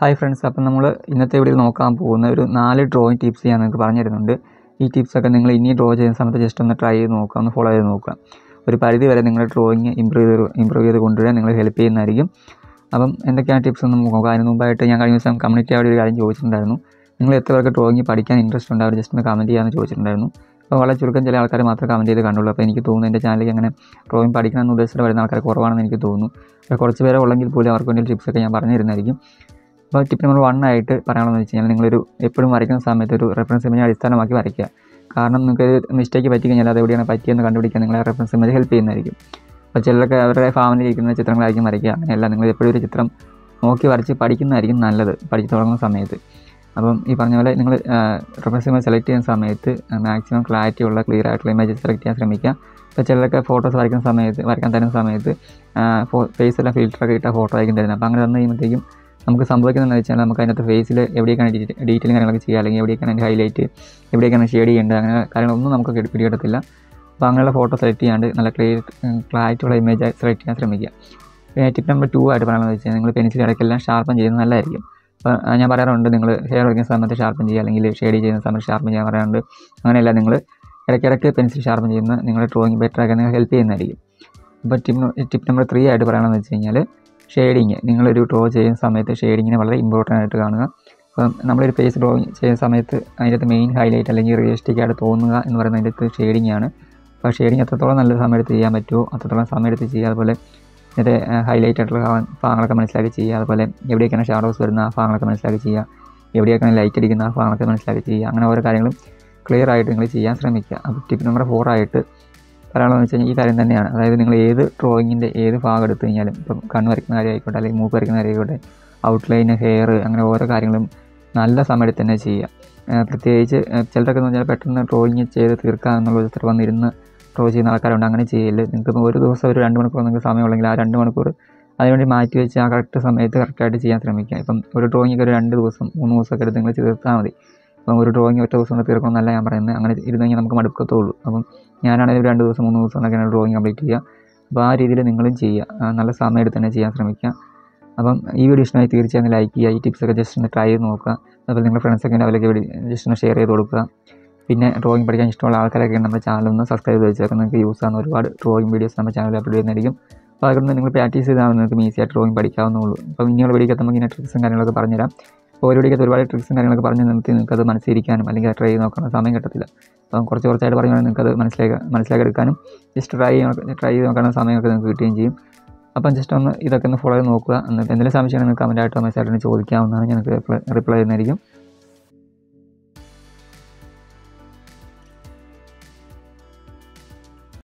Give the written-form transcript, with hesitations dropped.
Hi friends, അപ്പം നമ്മൾ ഇന്നത്തെ വീഡിയോയിൽ നോക്കാൻ പോകുന്ന ഒരു 4 ഡ്രോയിങ് ടിപ്സ് ഞാൻ നിങ്ങൾക്ക് പറഞ്ഞു തരുന്നുണ്ട്. ഈ ടിപ്സൊക്കെ നിങ്ങൾ ഇനി ഡ്രോ ചെയ്യുന്ന സമയത്ത് ജസ്റ്റ് ഒന്ന് ട്രൈ ചെയ്ത് നോക്കുക, ഒന്ന് ഫോളോ ചെയ്ത് നോക്കുക. ഒരു പരിധി വരെ നിങ്ങളുടെ ഡ്രോയിങ് ഇമ്പ്രൂവ് ചെയ്ത് കൊണ്ടുവരാൻ നിങ്ങൾ ഹെൽപ്പ് ചെയ്യുന്നതായിരിക്കും. അപ്പം എന്തൊക്കെയാണ് ടിപ്സ് എന്ന് നോക്കുക. അതിന് മുമ്പായിട്ട് ഞാൻ കഴിഞ്ഞ ദിവസം കമ്മ്യൂണിറ്റി ആയിട്ട് ഒരു കാര്യം ചോദിച്ചിട്ടുണ്ടായിരുന്നു. നിങ്ങൾ എത്ര പേർക്ക് ഡ്രോയിങ് പഠിക്കാൻ ഇൻട്രസ്റ്റ് ഉണ്ട്, അവർ ജസ്റ്റ് ഒന്ന് കമൻറ്റ് ചെയ്യാമെന്ന് ചോദിച്ചിട്ടുണ്ടായിരുന്നു. അപ്പോൾ വളരെ ചുരുക്കം ചില ആൾക്കാർ മാത്രമേ കമൻറ്റ് ചെയ്ത് കണ്ടുള്ളൂ. അപ്പോൾ എനിക്ക് തോന്നുന്നു എൻ്റെ ചാനലിലേക്ക് അങ്ങനെ ഡ്രോയിങ് പഠിക്കണമെന്ന് ഉദ്ദേശിച്ചിട്ട് വരുന്ന ആൾക്കാർ കുറവാണെന്ന് എനിക്ക് തോന്നുന്നു. അപ്പോൾ കുറച്ച് പേരെ ഉള്ളെങ്കിൽ പോലും അവർക്ക് വേണ്ടി ടിപ്സൊക്കെ ഞാൻ പറഞ്ഞു തരുന്നതായിരിക്കും. അപ്പോൾ ടിപ്പ് നമ്പർ 1 ആയിട്ട് പറയാനുള്ളതെന്ന് വെച്ച് കഴിഞ്ഞാൽ നിങ്ങളൊരു എപ്പോഴും വരയ്ക്കുന്ന സമയത്ത് ഒരു റെഫറൻസ് ഇമേജ് അടിസ്ഥാനമാക്കി വരയ്ക്കുക. കാരണം നിങ്ങൾക്ക് മിസ്റ്റേക്ക് പറ്റി കഴിഞ്ഞാൽ അത് എവിടെയാണ് പറ്റിയെന്ന് കണ്ടുപിടിക്കാൻ നിങ്ങളെ റെഫറൻസ് ഇമേജ് ഹെൽപ്പ് ചെയ്യുന്നതായിരിക്കും. അപ്പോൾ ചിലർക്ക് അവരുടെ ഫാമിലി ഇരിക്കുന്ന ചിത്രങ്ങളായിരിക്കും വരയ്ക്കുക. അങ്ങനെയല്ല, നിങ്ങൾ എപ്പോഴും ഒരു ചിത്രം നോക്കി വരച്ച് പഠിക്കുന്നതായിരിക്കും നല്ലത് പഠിച്ചു തുടങ്ങുന്ന സമയത്ത്. അപ്പം ഈ പറഞ്ഞ പോലെ നിങ്ങൾ റെഫറൻസ് ഇമേജ് സെലക്ട് ചെയ്യുന്ന സമയത്ത് മാക്സിമം ക്ലാരിറ്റി ഉള്ള ക്ലിയർ ആയിട്ടുള്ള ഇമേജ് സെലക്ട് ചെയ്യാൻ ശ്രമിക്കുക. ഇപ്പോൾ ചിലരൊക്കെ ഫോട്ടോസ് വരയ്ക്കാൻ തരുന്ന സമയത്ത് ഫേസെല്ലാം ഫിൽറ്ററൊക്കെ ഇട്ട ഫോട്ടോ ആയിരിക്കും തരുന്നത്. അപ്പോൾ അങ്ങനെ തന്നു കഴിയുമ്പോഴത്തേക്കും നമുക്ക് സംഭവിക്കുന്നതെന്ന് വെച്ചാൽ നമുക്ക് അതിനകത്ത് ഫേസിൽ എവിടെയൊക്കെയാണ് ഡീറ്റെയിലും കാര്യങ്ങളൊക്കെ ചെയ്യുക, അല്ലെങ്കിൽ എവിടെയൊക്കെയാണ് അതിൻ്റെ ഹൈലൈറ്റ്, എവിടെയൊക്കെയാണ് ഷെയ്ഡ് ചെയ്യേണ്ടത്, അങ്ങനെ കാര്യങ്ങളൊന്നും നമുക്ക് പിടികിട്ടത്തില്ല. അപ്പോൾ അങ്ങനെയുള്ള ഫോട്ടോ സെലക്ട് ചെയ്യാണ്ട് നല്ല ക്ലാരിറ്റി ഉള്ള ഇമേജ് സെലക്ട് ചെയ്യാൻ ശ്രമിക്കുക. ടിപ്പ് നമ്പർ 2 ആയിട്ട് പറയുന്നത് വെച്ചാൽ നിങ്ങൾ പെൻസിൽ ഇടയ്ക്കെല്ലാം ഷാർപ്പൻ ചെയ്യുന്നത് നല്ലതായിരിക്കും. അപ്പോൾ ഞാൻ പറയാറുണ്ട്, നിങ്ങൾ ഹെയർ വയ്ക്കുന്ന സമയത്ത് ഷാർപ്പൻ ചെയ്യുക, അല്ലെങ്കിൽ ഷെയ്ഡ് ചെയ്യുന്ന സമയത്ത് ഷാർപ്പൻ ചെയ്യാൻ പറയാറുണ്ട്. അങ്ങനെയല്ല, നിങ്ങൾ ഇടയ്ക്കിടയ്ക്ക് പെൻസിൽ ഷാർപ്പൻ ചെയ്യുന്ന നിങ്ങളുടെ ഡ്രോയിങ് ബെറ്റർ ആക്കാൻ നിങ്ങൾ ഹെൽപ്പ് ചെയ്യുന്നതായിരിക്കും. അപ്പോൾ ടിപ്പ് നമ്പർ 3 ആയിട്ട് പറയണമെന്ന് വെച്ച് കഴിഞ്ഞാൽ ഷെയ്ഡിങ്. നിങ്ങളൊരു ഡ്രോ ചെയ്യുന്ന സമയത്ത് ഷെയ്ഡിങ്ങിനെ വളരെ ഇമ്പോർട്ടൻ്റ് ആയിട്ട് കാണുക. അപ്പം നമ്മളൊരു ഫേസ് ഡ്രോയിങ് ചെയ്യുന്ന സമയത്ത് അതിൻ്റെ മെയിൻ ഹൈലൈറ്റ് അല്ലെങ്കിൽ റിയലിസ്റ്റിക് ആയിട്ട് തോന്നുക എന്ന് പറയുന്നത് അതിൻ്റെ ഷെയ്ഡിങ് ആണ്. അപ്പോൾ ഷെയ്ഡിങ് എത്രത്തോളം നല്ല സമയത്ത് ചെയ്യാൻ പറ്റുമോ അത്രത്തോളം സമയത്ത് ചെയ്യുക. അതുപോലെ ഇതിൻ്റെ ഹൈലൈറ്റ് ആയിട്ടുള്ള ഭാഗങ്ങളൊക്കെ മനസ്സിലാക്കി ചെയ്യുക. അതുപോലെ എവിടെയൊക്കെയാണ് ഷാഡോസ് വരുന്ന ആ ഭാഗങ്ങളൊക്കെ മനസ്സിലാക്കി ചെയ്യുക, എവിടെയൊക്കെയാണ് ലൈറ്റ് അടിക്കുന്ന ആ ഭാഗങ്ങളൊക്കെ മനസ്സിലാക്കി ചെയ്യുക. അങ്ങനെ ഓരോ കാര്യങ്ങളും ക്ലിയർ ആയിട്ട് നിങ്ങൾ ചെയ്യാൻ ശ്രമിക്കുക. അപ്പോൾ ടിപ്പ് നമ്പർ 4 ആയിട്ട് പറയാനുള്ളതെന്ന് വെച്ച് കഴിഞ്ഞാൽ ഈ കാര്യം തന്നെയാണ്. അതായത് നിങ്ങൾ ഏത് ഡ്രോയിങ്ങിൻ്റെ ഏത് ഭാഗം എടുത്തു കഴിഞ്ഞാലും, ഇപ്പം കണ്ണ് വരയ്ക്കുന്ന കാര്യമായിക്കോട്ടെ, അല്ലെങ്കിൽ മൂക്ക് വരയ്ക്കുന്ന കാര്യമായിക്കോട്ടെ, ഔട്ട്ലൈന്, ഹെയർ, അങ്ങനെ ഓരോ കാര്യങ്ങളും നല്ല സമയത്ത് തന്നെ ചെയ്യുക. പ്രത്യേകിച്ച് ചിലരൊക്കെ എന്ന് പറഞ്ഞാൽ പെട്ടെന്ന് ഡ്രോയിങ് ചെയ്ത് തീർക്കുക എന്നുള്ള ചിത്രം വന്നിരുന്ന് ഡ്രോ ചെയ്യുന്ന ആൾക്കാരുണ്ട്. അങ്ങനെ ചെയ്യല്. നിങ്ങൾക്ക് ഒരു ദിവസം ഒരു 2 മണിക്കൂർ നിങ്ങൾക്ക് സമയമുണ്ടെങ്കിൽ ആ 2 മണിക്കൂർ അതിനുവേണ്ടി മാറ്റി വെച്ച് ആ കറക്റ്റ് സമയത്ത് കറക്റ്റായിട്ട് ചെയ്യാൻ ശ്രമിക്കുക. ഇപ്പം ഒരു ഡ്രോയിങ് ഒരു 2 ദിവസം 3 ദിവസമൊക്കെ എടുത്ത് നിങ്ങൾ തീർത്താൽ മതി. അപ്പം ഒരു ഡ്രോയിങ് ഒറ്റ ദിവസം കൊണ്ട് തീർക്കണമെന്നല്ല ഞാൻ പറയുന്നത്. അങ്ങനെ ഇരുന്ന് കഴിഞ്ഞാൽ നമുക്ക് മടുക്കത്തുള്ളൂ. അപ്പം ഞാനാണെങ്കിൽ 2 ദിവസം 3 ദിവസം എന്നൊക്കെയാണ് ഡ്രോയിങ് കംപ്ലീറ്റ് ചെയ്യുക. അപ്പോൾ ആ രീതിയിൽ നിങ്ങളും ചെയ്യുക. നല്ല സമയം എടുത്ത് തന്നെ ചെയ്യാൻ ശ്രമിക്കുക. അപ്പം ഈ വീഡിയോ ഇഷ്ടമായി തീർച്ചയായും ലൈക്ക് ചെയ്യുക. ഈ ടിപ്സൊക്കെ ജസ്റ്റ് ഒന്ന് ട്രൈ ചെയ്ത് നോക്കുക. അതുപോലെ നിങ്ങളുടെ ഫ്രണ്ട്സൊക്കെ അവരൊക്കെ ജസ്റ്റ് ഒന്ന് ഷെയർ ചെയ്ത് കൊടുക്കുക. പിന്നെ ഡ്രോയിങ് പഠിക്കാൻ ഇഷ്ടമുള്ള ആൾക്കാരൊക്കെ നമ്മുടെ ചാനലൊന്ന് സബ്സ്ക്രൈബ് ചെയ്ത് വെച്ചേക്കാം. നിങ്ങൾക്ക് യൂസ് ആകുന്ന ഒരുപാട് ഡ്രോയിങ് വീഡിയോസ് നമ്മുടെ ചാനലിൽ അപ്ലോഡ് ചെയ്യുന്നതായിരിക്കും. അപ്പോൾ അതുകൊണ്ട് നിങ്ങൾ പ്രാക്ടീസ് ചെയ്താൽ നിങ്ങൾക്ക് ഈസിയായിട്ട് ഡ്രോയിങ് പഠിക്കാവുന്നുള്ളൂ. അപ്പോൾ ഇനിയുള്ള വീഡിയോക്ക് നമുക്ക് ഇങ്ങനെ ട്രിക്സും കാര്യങ്ങളൊക്കെ പറഞ്ഞുതരാം. ഓരോ വീഡിയോക്ക് ഒരുപാട് ട്രിക്സും കാര്യങ്ങളൊക്കെ പറഞ്ഞ് നിങ്ങൾക്ക് അത് മനസ്സിലിരിക്കാനും അല്ലെങ്കിൽ ട്രൈ ചെയ്ത് നോക്കാനും സമയം കിട്ടത്തില്ല. അപ്പം കുറച്ചായിട്ട് പറഞ്ഞാൽ നിങ്ങൾക്ക് അത് മനസ്സിലാക്കിയെടുക്കാനും ജസ്റ്റ് ട്രൈ ചെയ്ത് നോക്കാനുള്ള സമയമൊക്കെ നിങ്ങൾക്ക് കിട്ടുകയും ചെയ്യും. അപ്പം ജസ്റ്റ് ഇതൊക്കെ ഒന്ന് ഫോളോ ചെയ്ത് നോക്കുക. എന്നിട്ട് എന്തെങ്കിലും സംശയമാണ് നിങ്ങൾക്ക് കമൻറ്റായിട്ടോ മെസ്സേജായിട്ടോ ചോദിക്കാവുന്നതാണ്. ഞങ്ങൾക്ക് റിപ്ലൈ ചെയ്യുന്നതായിരിക്കും.